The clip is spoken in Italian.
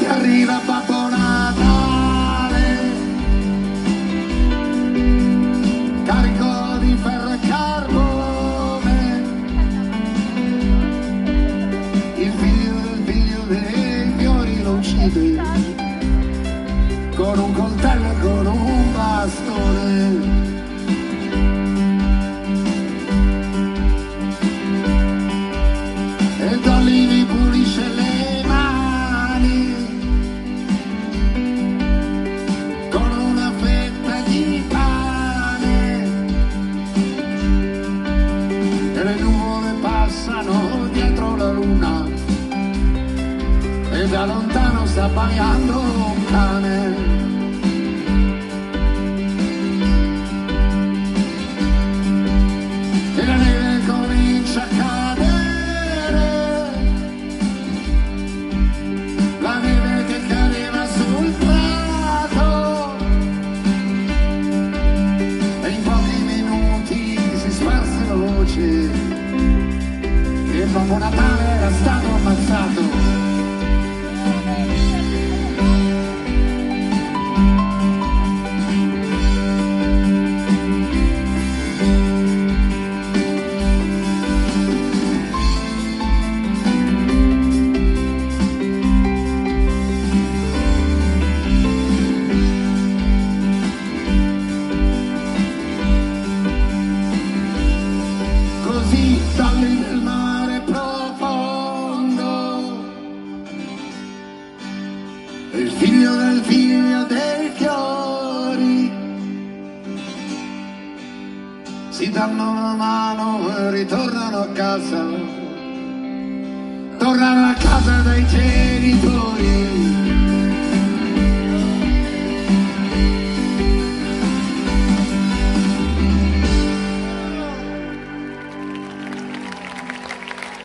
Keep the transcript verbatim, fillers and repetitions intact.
arriva Babbo Natale, carico di ferro e carbone, il figlio del figlio dei fiori lo uccide con un coltello e con un bastone. E Dolly mi pulisce le mani con una fetta di pane e le nuvole passano dietro la luna e da lontano sta abbaiando un cane. E la neve comincia a cadere, la neve che cadeva sul prato, e in pochi minuti si sparse la voce che Babbo Natale era stato ammazzato. Così Dolly nel mare profondo, il figlio del figlio dei fiori si danno una mano e ritornano a casa, tornano a casa dai genitori.